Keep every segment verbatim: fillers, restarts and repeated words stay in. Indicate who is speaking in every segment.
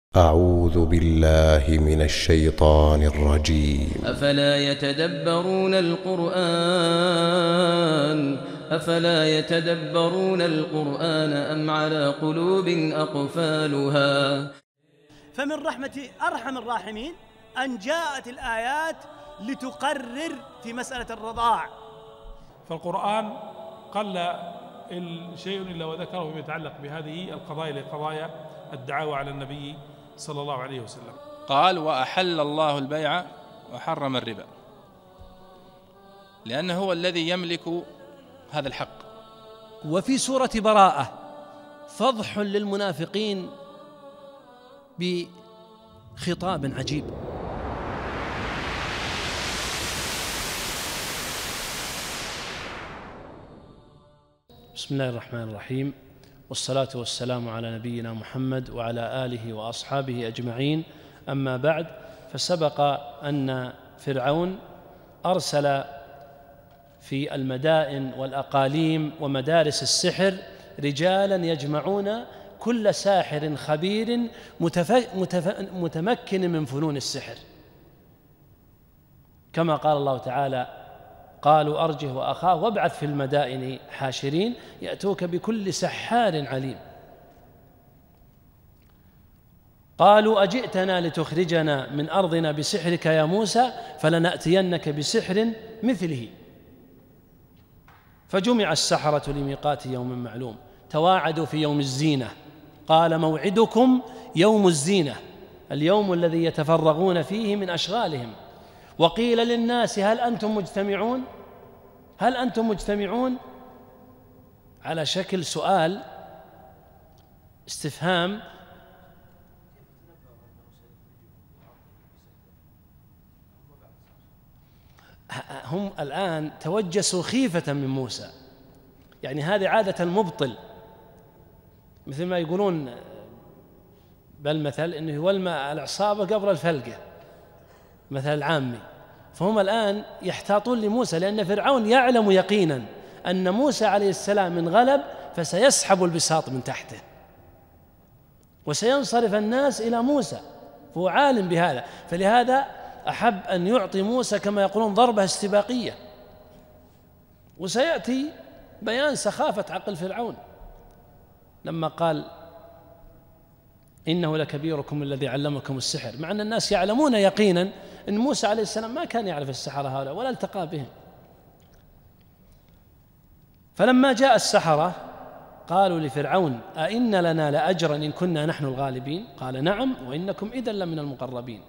Speaker 1: أعوذ بالله من الشيطان الرجيم.
Speaker 2: أفلا يتدبرون القرآن أفلا يتدبرون القرآن أم على قلوب أقفالها.
Speaker 3: فمن رحمة أرحم الراحمين أن جاءت الآيات لتقرر في مسألة الرضاع.
Speaker 4: فالقرآن قل شيء إلا وذكره يتعلق بهذه القضايا لقضايا الدعاوى على النبي صلى الله عليه وسلم.
Speaker 5: قال: وأحل الله البيع وحرم الربا، لأنه هو الذي يملك هذا الحق.
Speaker 6: وفي سورة براءة فضح للمنافقين بخطاب عجيب. بسم الله الرحمن الرحيم، والصلاة والسلام على نبينا محمد وعلى آله وأصحابه أجمعين. أما بعد، فسبق أن فرعون أرسل في المدائن والأقاليم ومدارس السحر رجالا يجمعون كل ساحر خبير متمكن من فنون السحر، كما قال الله تعالى: قالوا أرجه وأخاه وابعث في المدائن حاشرين يأتوك بكل سحار عليم. قالوا أجئتنا لتخرجنا من أرضنا بسحرك يا موسى فلنأتينك بسحر مثله. فجمع السحرة لميقات يوم معلوم، تواعدوا في يوم الزينة، قال موعدكم يوم الزينة، اليوم الذي يتفرغون فيه من أشغالهم. وقيل للناس هل أنتم مجتمعون هل أنتم مجتمعون على شكل سؤال استفهام. هم الآن توجسوا خيفة من موسى، يعني هذه عادة المبطل، مثل ما يقولون بالمثل إنه يولمع العصابة قبل الفلقة، مثل العامي. فهم الآن يحتاطون لموسى، لأن فرعون يعلم يقينا أن موسى عليه السلام من غلب فسيسحب البساط من تحته وسينصرف الناس إلى موسى، فهو عالم بهذا. فلهذا أحب أن يعطي موسى كما يقولون ضربة استباقية. وسيأتي بيان سخافة عقل فرعون لما قال: إنه لكبيركم الذي علمكم السحر، مع أن الناس يعلمون يقينا أن موسى عليه السلام ما كان يعرف السحرة هؤلاء ولا التقى بهم. فلما جاء السحرة قالوا لفرعون: أئن لنا لأجرا إن كنا نحن الغالبين؟ قال: نعم وإنكم إذا لمن المقربين.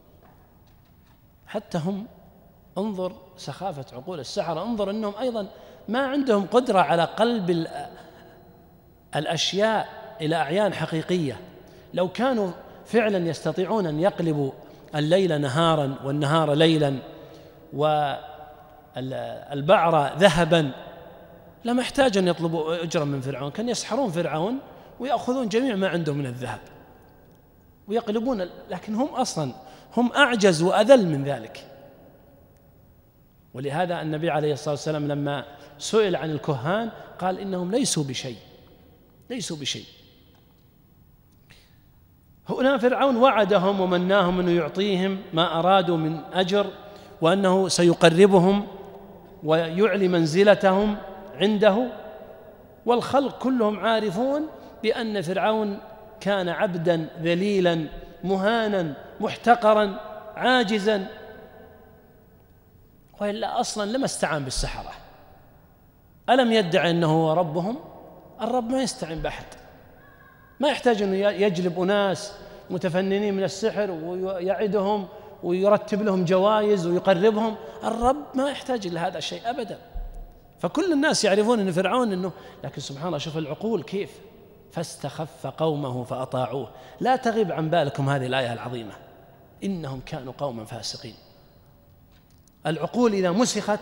Speaker 6: حتى هم، انظر سخافة عقول السحرة، انظر أنهم أيضا ما عندهم قدرة على قلب الأشياء إلى أعيان حقيقية. لو كانوا فعلا يستطيعون أن يقلبوا الليل نهارا والنهار ليلا والبعر ذهبا لما احتاج أن يطلبوا أجرا من فرعون، كان يسحرون فرعون ويأخذون جميع ما عندهم من الذهب ويقلبون. لكن هم أصلا هم أعجز وأذل من ذلك. ولهذا النبي عليه الصلاة والسلام لما سئل عن الكهان قال: إنهم ليسوا بشيء ليسوا بشيء هنا فرعون وعدهم ومناهم أنه يعطيهم ما أرادوا من أجر، وأنه سيقربهم ويعلي منزلتهم عنده. والخلق كلهم عارفون بأن فرعون كان عبدا ذليلا مهانا محتقرا عاجزا، وإلا أصلا لما استعان بالسحرة. ألم يدعي أنه هو ربهم؟ الرب ما يستعين بأحد، ما يحتاج أنه يجلب أناس متفننين من السحر ويعدهم ويرتب لهم جوائز ويقربهم. الرب ما يحتاج إلى هذا الشيء أبدا. فكل الناس يعرفون أن فرعون أنه، لكن سبحان الله شوف العقول كيف. فاستخف قومه فأطاعوه. لا تغيب عن بالكم هذه الآية العظيمة: إنهم كانوا قوما فاسقين. العقول إذا مسخت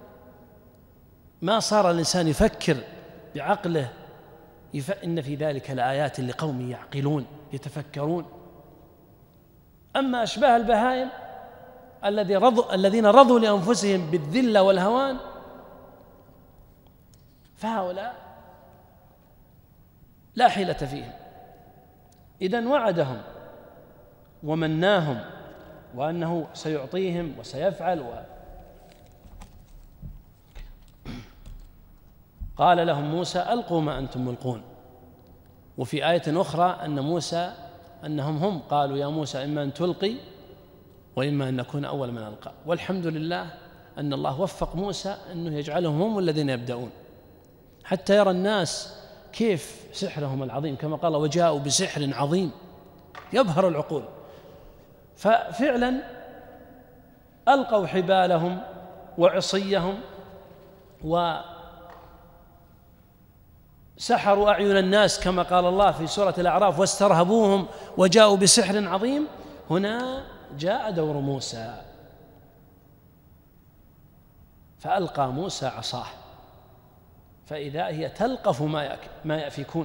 Speaker 6: ما صار الإنسان يفكر بعقله. إن في ذلك لآيات لقوم يعقلون يتفكرون. أما أشباه البهائم الذين رضوا لأنفسهم بالذلة والهوان فهؤلاء لا حيلة فيهم. إذن وعدهم ومناهم وأنه سيعطيهم وسيفعل و... قال لهم موسى ألقوا ما أنتم ملقون. وفي آية أخرى أن موسى أنهم هم قالوا يا موسى إما أن تلقي وإما أن نكون أول من ألقى. والحمد لله أن الله وفق موسى أنه يجعلهم هم الذين يبدأون حتى يرى الناس كيف سحرهم العظيم، كما قال وجاءوا بسحر عظيم يبهر العقول. ففعلا ألقوا حبالهم وعصيهم وسحروا أعين الناس كما قال الله في سورة الأعراف واسترهبوهم وجاءوا بسحر عظيم. هنا جاء دور موسى فألقى موسى عصاه فإذا هي تلقف ما يأفكون.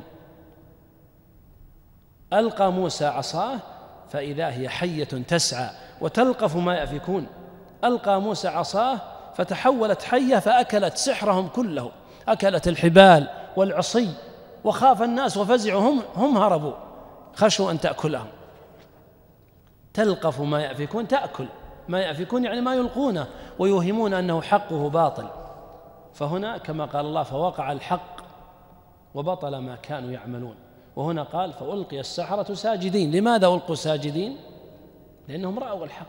Speaker 6: ألقى موسى عصاه فإذا هي حية تسعى وتلقف ما يأفكون. ألقى موسى عصاه فتحولت حية فأكلت سحرهم كله، أكلت الحبال والعصي، وخاف الناس وفزعوا، هم, هم هربوا خشوا أن تأكلهم. تلقف ما يأفكون، تأكل ما يأفكون يعني ما يلقونه ويوهمون أنه حقه باطل. فهنا كما قال الله فوقع الحق وبطل ما كانوا يعملون. وهنا قال فألقي السحرة ساجدين. لماذا ألقوا ساجدين؟ لأنهم رأوا الحق.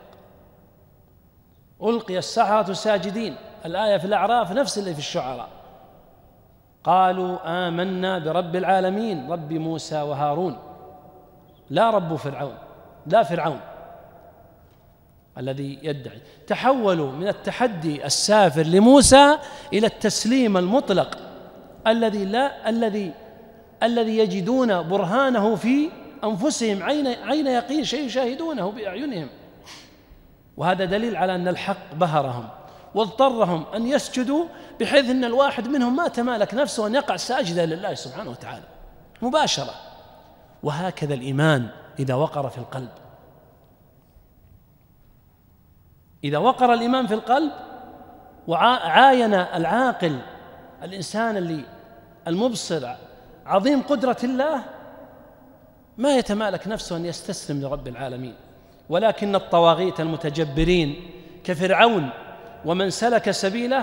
Speaker 6: ألقي السحرة ساجدين. الآية في الأعراف نفس اللي في الشعراء، قالوا آمنا برب العالمين رب موسى وهارون، لا رب فرعون، لا فرعون الذي يدعي. تحولوا من التحدي السافر لموسى إلى التسليم المطلق الذي لا الذي الذي يجدون برهانه في أنفسهم عين عين يقين، شيء يشاهدونه بأعينهم. وهذا دليل على أن الحق بهرهم واضطرهم أن يسجدوا، بحيث أن الواحد منهم ما تمالك نفسه أن يقع ساجدا لله سبحانه وتعالى مباشرة. وهكذا الإيمان إذا وقر في القلب، إذا وقر الإيمان في القلب وعاين العاقل الإنسان اللي المبصر عظيم قدرة الله، ما يتمالك نفسه أن يستسلم لرب العالمين. ولكن الطواغيت المتجبرين كفرعون ومن سلك سبيله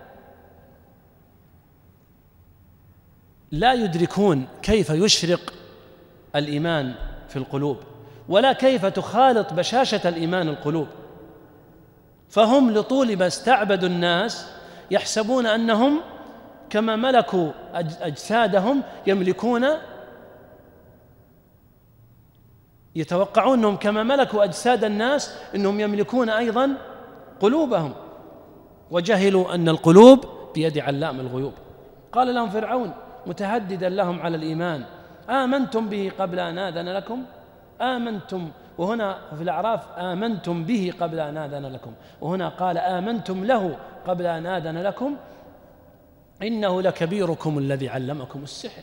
Speaker 6: لا يدركون كيف يشرق الإيمان في القلوب، ولا كيف تخالط بشاشة الإيمان القلوب. فهم لطول ما استعبدوا الناس يحسبون أنهم كما ملكوا أجسادهم يملكون، يتوقعون أنهم كما ملكوا أجساد الناس أنهم يملكون أيضا قلوبهم، وجهلوا أن القلوب بيد علام الغيوب. قال لهم فرعون متهددا لهم على الإيمان آمنتم به قبل أن آذن لكم آمنتم، وهنا في الأعراف آمنتم به قبل أن آذن لكم، وهنا قال آمنتم له قبل أن آذن لكم إنه لكبيركم الذي علمكم السحر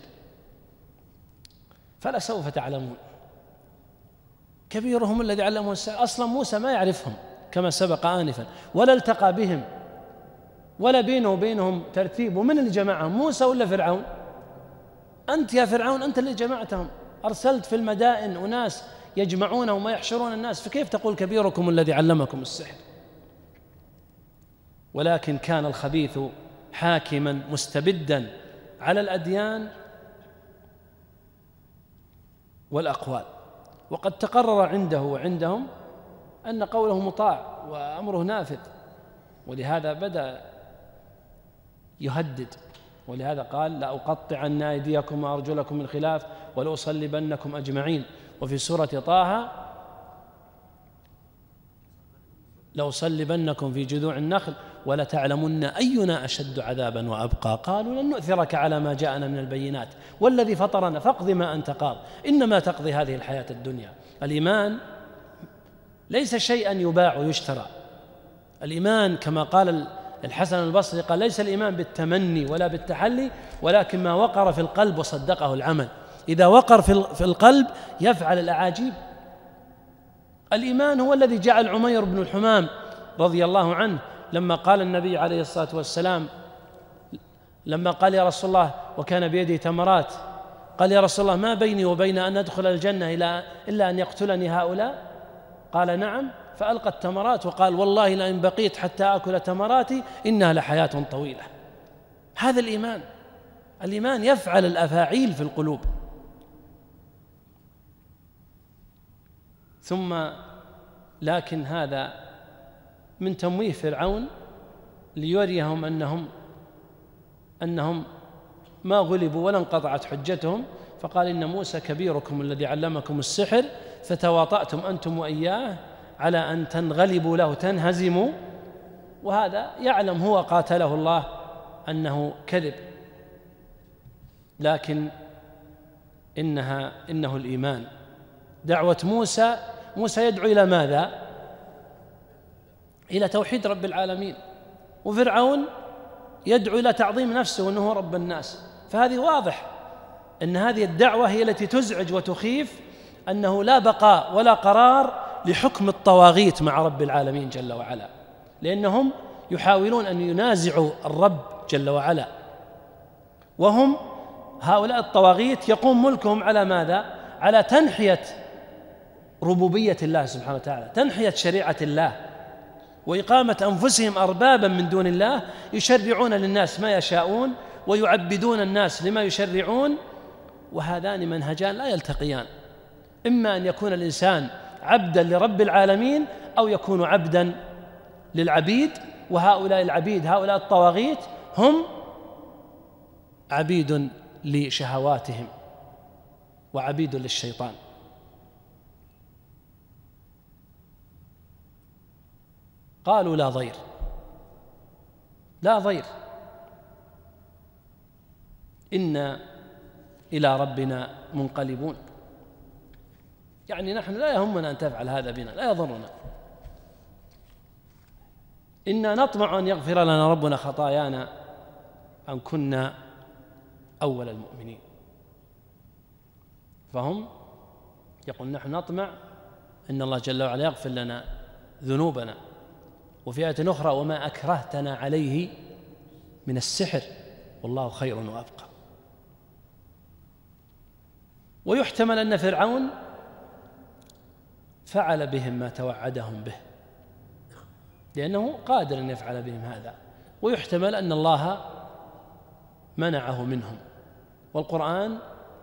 Speaker 6: فلسوف تعلمون. كبيرهم الذي علمهم السحر. أصلا موسى ما يعرفهم كما سبق آنفا، ولا التقى بهم، ولا بينه وبينهم ترتيب. ومن اللي جمعهم، موسى ولا فرعون؟ أنت يا فرعون أنت اللي جمعتهم، أرسلت في المدائن أناس يجمعونهم ويحشرون الناس، فكيف تقول كبيركم الذي علمكم السحر؟ ولكن كان الخبيث حاكما مستبدا على الأديان والأقوال، وقد تقرر عنده وعندهم أن قوله مطاع وأمره نافذ، ولهذا بدأ يهدد. ولهذا قال لأقطعن أيديكم وأرجلكم من خلاف ولأصلبنكم أجمعين. وفي سورة طه لأصلبنكم في جذوع النخل ولتعلمن أينا أشد عذابا وأبقى قالوا لن نؤثرك على ما جاءنا من البينات والذي فطرنا فاقض ما أنت قاض إنما تقضي هذه الحياة الدنيا. الإيمان ليس شيئا يباع ويشترى. الإيمان كما قال الحسن البصري قال ليس الإيمان بالتمني ولا بالتحلي، ولكن ما وقر في القلب وصدقه العمل. إذا وقر في القلب يفعل الأعاجيب. الإيمان هو الذي جعل عمير بن الحمام رضي الله عنه لما قال النبي عليه الصلاة والسلام، لما قال يا رسول الله وكان بيده تمرات، قال يا رسول الله ما بيني وبين أن أدخل الجنة إلا أن يقتلني هؤلاء؟ قال نعم، فألقى التمرات وقال والله لئن بقيت حتى آكل تمراتي إنها لحياة طويلة. هذا الإيمان، الإيمان يفعل الأفاعيل في القلوب. ثم لكن هذا من تمويه فرعون ليريهم أنهم أنهم ما غلبوا ولا انقطعت حجتهم، فقال إن موسى كبيركم الذي علمكم السحر فتواطأتم أنتم وإياه على أن تنغلبوا له تنهزموا، وهذا يعلم هو قاتله الله أنه كذب، لكن إنها إنه الإيمان. دعوة موسى موسى يدعو إلى ماذا؟ إلى توحيد رب العالمين، وفرعون يدعو إلى تعظيم نفسه وأنه رب الناس. فهذه واضح أن هذه الدعوة هي التي تزعج وتخيف، أنه لا بقاء ولا قرار لحكم الطواغيت مع رب العالمين جل وعلا، لأنهم يحاولون أن ينازعوا الرب جل وعلا، وهم هؤلاء الطواغيت يقوم ملكهم على ماذا؟ على تنحية ربوبية الله سبحانه وتعالى، تنحية شريعة الله، وإقامة أنفسهم أربابا من دون الله يشرعون للناس ما يشاءون ويعبدون الناس لما يشرعون. وهذان منهجان لا يلتقيان، إما أن يكون الإنسان عبدا لرب العالمين أو يكون عبدا للعبيد، وهؤلاء العبيد هؤلاء الطواغيت هم عبيد لشهواتهم وعبيد للشيطان. قالوا لا ضير، لا ضير، إنا إلى ربنا منقلبون. يعني نحن لا يهمنا أن تفعل هذا بنا، لا يضرنا، إنا نطمع أن يغفر لنا ربنا خطايانا أن كنا أول المؤمنين. فهم يقول نحن نطمع أن الله جل وعلا يغفر لنا ذنوبنا. وفي آية أخرى وما أكرهتنا عليه من السحر والله خير وأبقى. ويحتمل أن فرعون فعل بهم ما توعدهم به، لأنه قادر أن يفعل بهم هذا، ويحتمل أن الله منعه منهم. والقرآن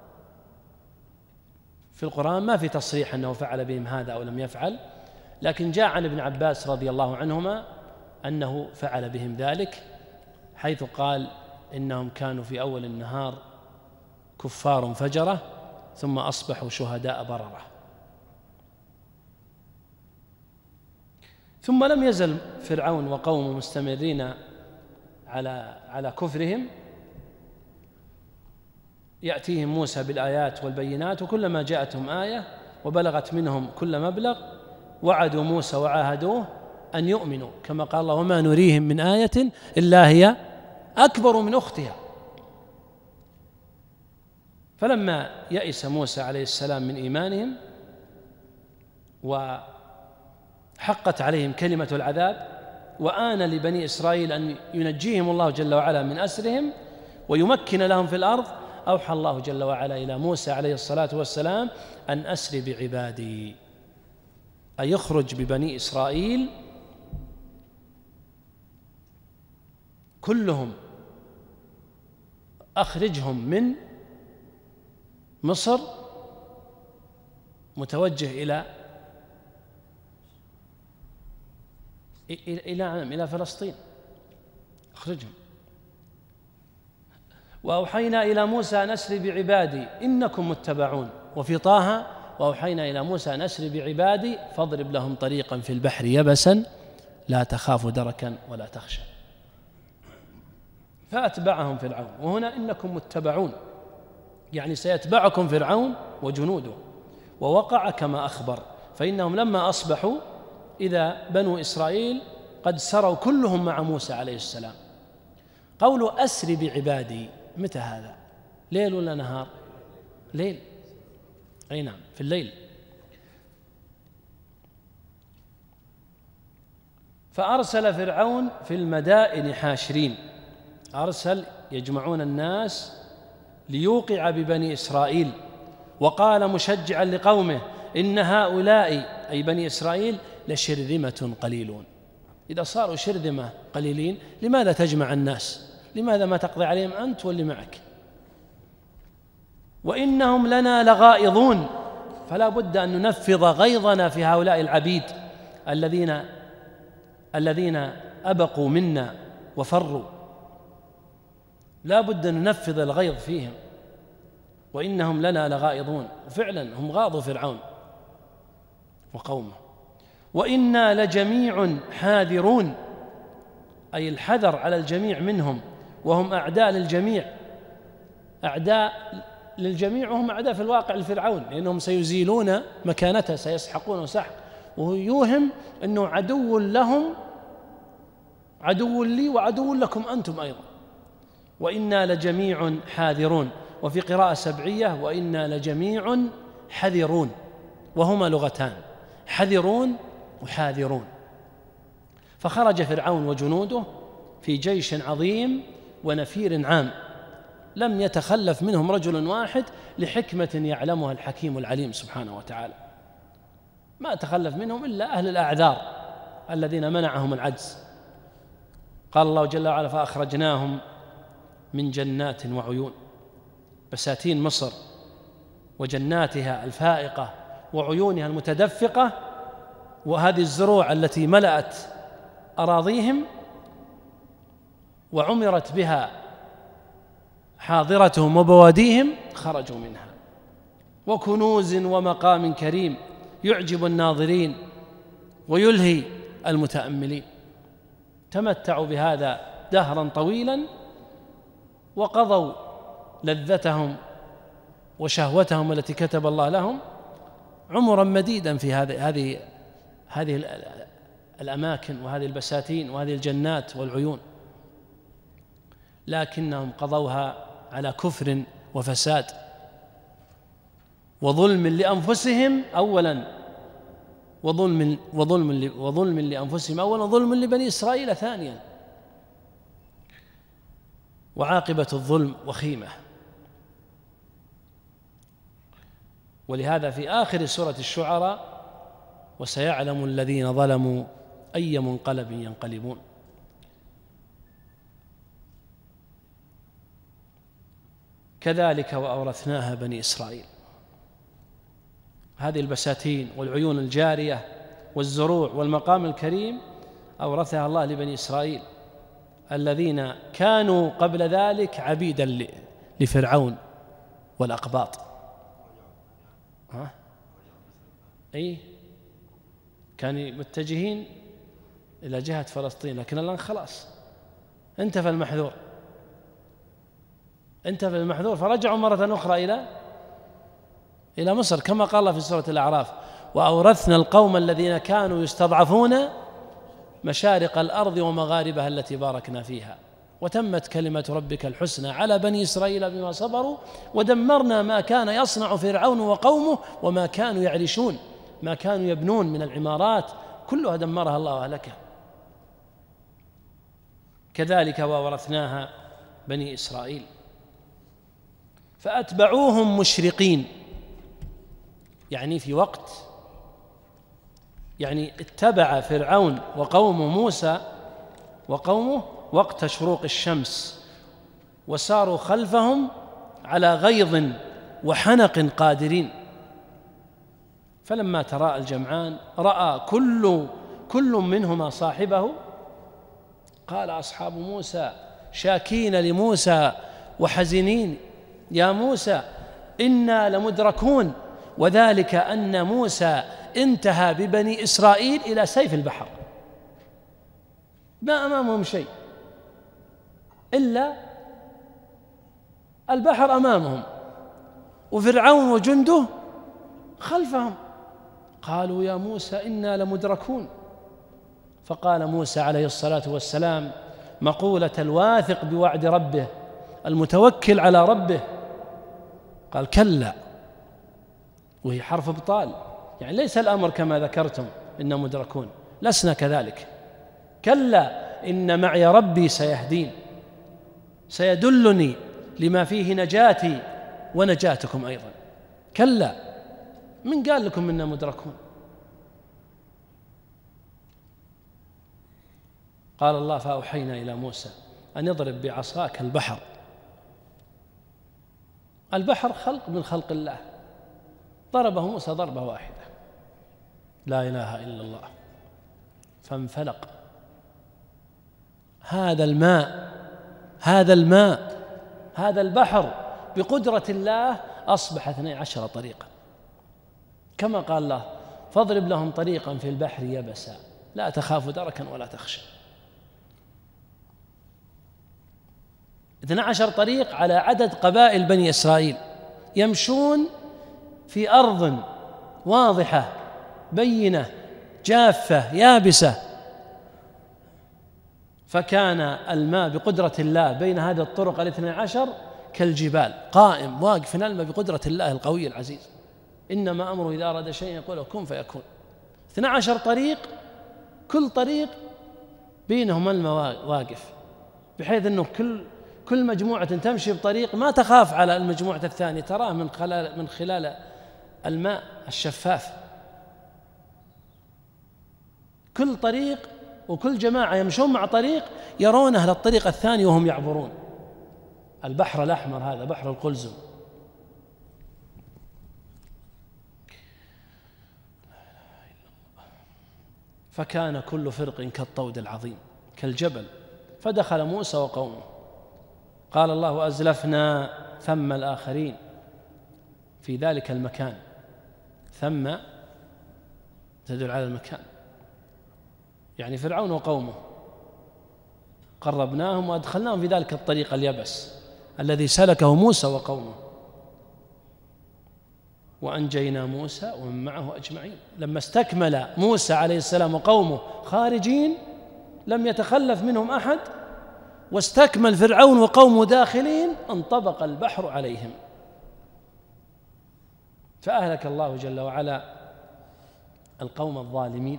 Speaker 6: في القرآن ما في تصريح أنه فعل بهم هذا أو لم يفعل، لكن جاء عن ابن عباس رضي الله عنهما أنه فعل بهم ذلك، حيث قال إنهم كانوا في أول النهار كفار فجرة ثم أصبحوا شهداء بررة. ثم لم يزل فرعون وقومه مستمرين على على كفرهم، يأتيهم موسى بالآيات والبينات، وكلما جاءتهم آية وبلغت منهم كل مبلغ وعدوا موسى وعاهدوه أن يؤمنوا، كما قال الله وما نريهم من آية إلا هي أكبر من أختها. فلما يئس موسى عليه السلام من إيمانهم وحقت عليهم كلمة العذاب، وآن لبني إسرائيل أن ينجيهم الله جل وعلا من أسرهم ويمكن لهم في الأرض، أوحى الله جل وعلا إلى موسى عليه الصلاة والسلام أن أسر بعبادي، أن يخرج ببني إسرائيل كلهم، أخرجهم من مصر متوجه إلى إلى إلى فلسطين، أخرجهم. وأوحينا إلى موسى أن أسر بعبادي إنكم متبعون. وفي طه وأوحينا إلى موسى أن أسر بعبادي فاضرب لهم طريقا في البحر يبسا لا تخاف دركا ولا تخشى. فأتبعهم فرعون، وهنا إنكم متبعون يعني سيتبعكم فرعون وجنوده. ووقع كما أخبر، فإنهم لما أصبحوا إذا بنو إسرائيل قد سروا كلهم مع موسى عليه السلام. قولوا أسر بعبادي متى هذا؟ ليل ولا نهار؟ ليل، أي نعم في الليل. فأرسل فرعون في المدائن حاشرين، أرسل يجمعون الناس ليوقع ببني إسرائيل، وقال مشجعا لقومه إن هؤلاء أي بني إسرائيل لشرذمة قليلون. إذا صاروا شرذمة قليلين لماذا تجمع الناس؟ لماذا ما تقضي عليهم أنت واللي معك؟ وإنهم لنا لغائظون، فلا بد أن ننفض غيظنا في هؤلاء العبيد الذين الذين أبقوا منا وفروا، لا بد أن ننفض الغيظ فيهم. وإنهم لنا لغائظون، وفعلا هم غاضوا فرعون وقومه. وإنا لجميع حاذرون، أي الحذر على الجميع منهم، وهم أعداء للجميع، أعداء للجميع وهم أعداء في الواقع لفرعون، لأنهم سيزيلون مكانته، سيسحقونه سحق، وهو يوهم أنه عدو لهم، عدو لي وعدو لكم أنتم أيضا. وإنا لجميع حاذرون، وفي قراءة سبعية وإنا لجميع حذرون، وهما لغتان، حذرون وحاذرون. فخرج فرعون وجنوده في جيش عظيم ونفير عام، لم يتخلف منهم رجل واحد لحكمة يعلمها الحكيم العليم سبحانه وتعالى، ما تخلف منهم إلا أهل الأعذار الذين منعهم العجز. قال الله جل وعلا فأخرجناهم من جنات وعيون، بساتين مصر وجناتها الفائقة وعيونها المتدفقة، وهذه الزروع التي ملأت أراضيهم وعمرت بها حاضرتهم وبواديهم، خرجوا منها، وكنوز ومقام كريم يعجب الناظرين ويلهي المتأملين. تمتعوا بهذا دهرا طويلا، وقضوا لذتهم وشهوتهم التي كتب الله لهم عمرا مديدا في هذه هذه هذه الأماكن وهذه البساتين وهذه الجنات والعيون، لكنهم قضوها على كفر وفساد وظلم لأنفسهم أولا، وظلم وظلم وظلم لأنفسهم أولا، وظلم لبني إسرائيل ثانيا. وعاقبة الظلم وخيمة. ولهذا في آخر سورة الشعراء وسيعلم الذين ظلموا أي منقلب ينقلبون. كذلك وأورثناها بني إسرائيل. هذه البساتين والعيون الجارية والزروع والمقام الكريم أورثها الله لبني إسرائيل الذين كانوا قبل ذلك عبيدا لفرعون والأقباط. ها؟ أي كانوا متجهين إلى جهة فلسطين، لكن الآن خلاص انتفى المحذور، انتفى المحذور، فرجعوا مرة أخرى إلى إلى مصر، كما قال الله في سورة الأعراف وأورثنا القوم الذين كانوا يستضعفون مشارق الأرض ومغاربها التي باركنا فيها وتمت كلمة ربك الحسنى على بني إسرائيل بما صبروا ودمرنا ما كان يصنع فرعون وقومه وما كانوا يعرشون، ما كانوا يبنون من العمارات كلها دمرها الله وأهلكها. كذلك وورثناها بني إسرائيل فأتبعوهم مشرقين، يعني في وقت يعني اتبع فرعون وقوم موسى وقومه وقت شروق الشمس، وساروا خلفهم على غيظ وحنق قادرين. فلما تراءى الجمعان رأى كل كل منهما صاحبه، قال أصحاب موسى شاكين لموسى وحزنين يا موسى إنا لمدركون، وذلك أن موسى انتهى ببني إسرائيل إلى سيف البحر، ما أمامهم شيء إلا البحر أمامهم وفرعون وجنده خلفهم. قالوا يا موسى إنا لمدركون. فقال موسى عليه الصلاة والسلام مقولة الواثق بوعد ربه المتوكل على ربه، قال كلا، وهي حرف ابطال، يعني ليس الأمر كما ذكرتم إنا مدركون، لسنا كذلك، كلا إن معي ربي سيهدين، سيدلني لما فيه نجاتي ونجاتكم أيضا. كلا، من قال لكم إنا مدركون؟ قال الله فأوحينا إلى موسى أن يضرب بعصاك البحر. البحر خلق من خلق الله، ضربه موسى ضربة واحدة، لا إله إلا الله، فانفلق. هذا الماء هذا الماء هذا البحر بقدرة الله أصبح اثني عشر طريقا، كما قال الله فاضرب لهم طريقا في البحر يبسا لا تخاف دركا ولا تخشى. اثني عشر طريق على عدد قبائل بني إسرائيل يمشون في أرض واضحة بينة جافة يابسة، فكان الماء بقدرة الله بين هذه الطرق الاثني عشر كالجبال، قائم واقف الماء بقدرة الله القوي العزيز. إنما أمره إذا أراد شيئا يقول له كن فيكون. اثني عشر طريق، كل طريق بينهم الماء واقف، بحيث أنه كل كل مجموعة تمشي بطريق ما تخاف على المجموعة الثانية، تراه من خلال من خلال الماء الشفاف. كل طريق وكل جماعة يمشون مع طريق يرون أهل الطريق الثاني وهم يعبرون. البحر الأحمر هذا بحر القلزم، فكان كل فرق كالطود العظيم كالجبل، فدخل موسى وقومه. قال الله أزلفنا ثم الآخرين في ذلك المكان، ثم تدل على المكان، يعني فرعون وقومه، قربناهم وأدخلناهم في ذلك الطريق اليبس الذي سلكه موسى وقومه، وأنجينا موسى ومن معه أجمعين. لما استكمل موسى عليه السلام وقومه خارجين لم يتخلف منهم أحد، واستكمل فرعون وقومه داخلين، انطبق البحر عليهم، فأهلك الله جل وعلا القوم الظالمين،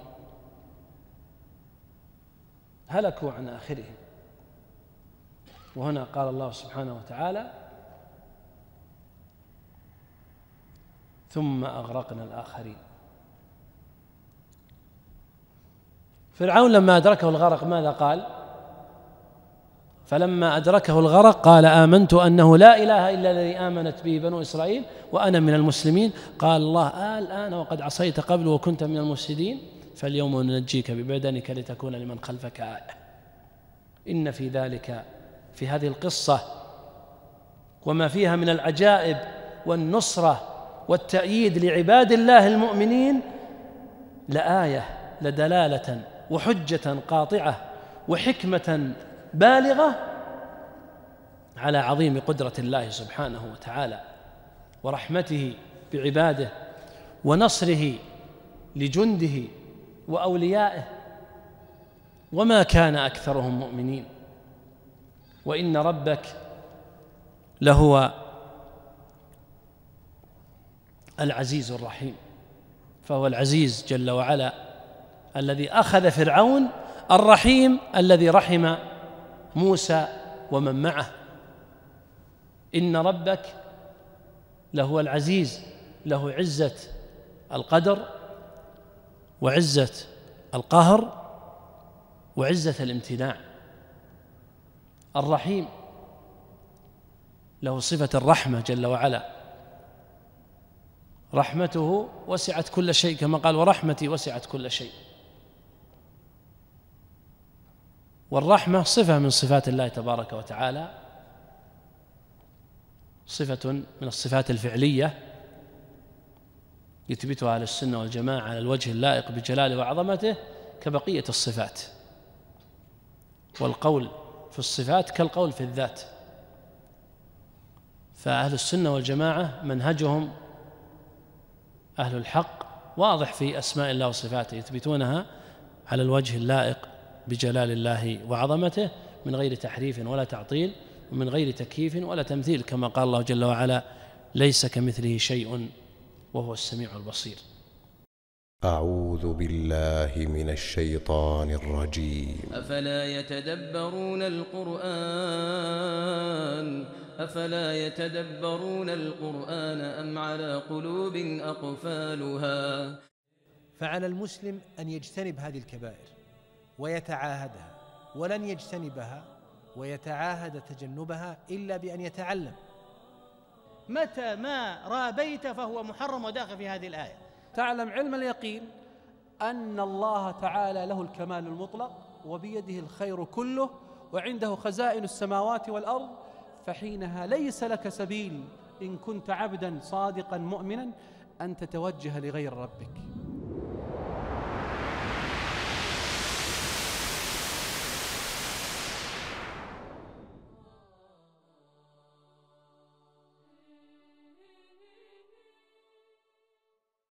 Speaker 6: هلكوا عن آخرهم. وهنا قال الله سبحانه وتعالى ثم أغرقنا الآخرين. فرعون لما أدركه الغرق ماذا قال؟ فلما أدركه الغرق قال آمنت أنه لا إله إلا الذي آمنت به بنو إسرائيل وأنا من المسلمين. قال الله آه الآن وقد عصيت قبل وكنت من المفسدين فاليوم ننجيك ببدنك لتكون لمن خلفك آية. إن في ذلك، في هذه القصة وما فيها من العجائب والنصرة والتأييد لعباد الله المؤمنين، لآية لدلالة وحجة قاطعة وحكمة بالغة على عظيم قدرة الله سبحانه وتعالى ورحمته بعباده ونصره لجنده وأوليائه. وما كان أكثرهم مؤمنين وإن ربك لهو العزيز الرحيم. فهو العزيز جل وعلا الذي أخذ فرعون، الرحيم الذي رحم موسى ومن معه. إن ربك لهو العزيز، له عزة القدر وعزة القهر وعزة الامتناع. الرحيم له صفة الرحمة جل وعلا، رحمته وسعت كل شيء كما قال ورحمتي وسعت كل شيء. والرحمة صفة من صفات الله تبارك وتعالى، صفة من الصفات الفعلية يثبتها أهل السنة والجماعة على الوجه اللائق بجلاله وعظمته كبقية الصفات. والقول في الصفات كالقول في الذات، فأهل السنة والجماعة منهجهم أهل الحق واضح في أسماء الله وصفاته، يثبتونها على الوجه اللائق بجلال الله وعظمته من غير تحريف ولا تعطيل ومن غير تكييف ولا تمثيل، كما قال الله جل وعلا ليس كمثله شيء وهو السميع البصير.
Speaker 1: أعوذ بالله من الشيطان الرجيم.
Speaker 2: أفلا يتدبرون القرآن أفلا يتدبرون القرآن أم على قلوب أقفالها.
Speaker 7: فعلى المسلم أن يجتنب هذه الكبائر ويتعاهدها ولن يجتنبها ويتعاهد تجنبها إلا بأن يتعلم.
Speaker 8: متى ما رابيت فهو محرم وداخل في هذه الآية.
Speaker 9: تعلم علم اليقين أن الله تعالى له الكمال المطلق وبيده الخير كله وعنده خزائن السماوات والأرض، فحينها ليس لك سبيل إن كنت عبدا صادقا مؤمنا أن تتوجه لغير ربك.